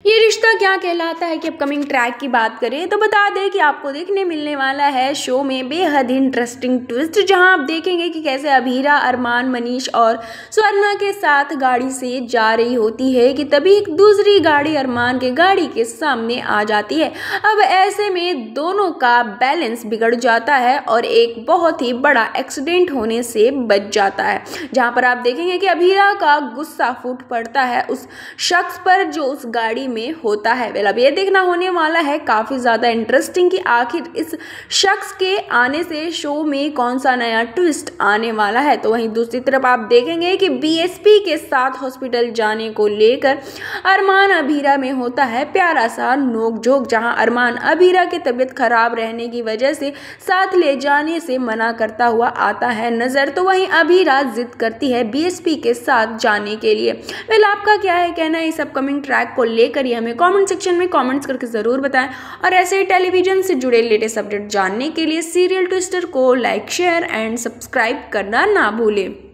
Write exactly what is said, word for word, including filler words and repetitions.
ये रिश्ता क्या कहलाता है कि अपकमिंग ट्रैक की बात करें तो बता दें कि आपको देखने मिलने वाला है शो में बेहद इंटरेस्टिंग ट्विस्ट, जहां आप देखेंगे कि कैसे अभीरा, अरमान, मनीष और स्वर्णा के साथ गाड़ी से जा रही होती है कि तभी एक दूसरी गाड़ी अरमान के गाड़ी के सामने आ जाती है। अब ऐसे में दोनों का बैलेंस बिगड़ जाता है और एक बहुत ही बड़ा एक्सीडेंट होने से बच जाता है, जहां पर आप देखेंगे कि अभीरा का गुस्सा फूट पड़ता है उस शख्स पर जो उस गाड़ी में होता है। वेल अब ये देखना होने वाला है काफी ज्यादा इंटरेस्टिंग कि आखिर इस शख्स के आने से शो में कौन सा नया ट्विस्ट आने वाला है। तो वहीं दूसरी तरफ आप देखेंगे कि बीएसपी के साथ हॉस्पिटल जाने को लेकर अरमान अभीरा में होता है प्यारा सा नोकझोंक, जहां अरमान अभीरा की तबीयत खराब रहने की वजह से साथ ले जाने से मना करता हुआ आता है नजर। तो वहीं अभीरा जिद करती है बीएसपी के साथ जाने के लिए। वेल आपका क्या है कहना है इस अपकमिंग ट्रैक को लेकर, ये हमें कमेंट सेक्शन में कमेंट्स करके जरूर बताएं। और ऐसे ही टेलीविजन से जुड़े लेटेस्ट अपडेट जानने के लिए सीरियल ट्विस्टर को लाइक, शेयर एंड सब्सक्राइब करना ना भूलें।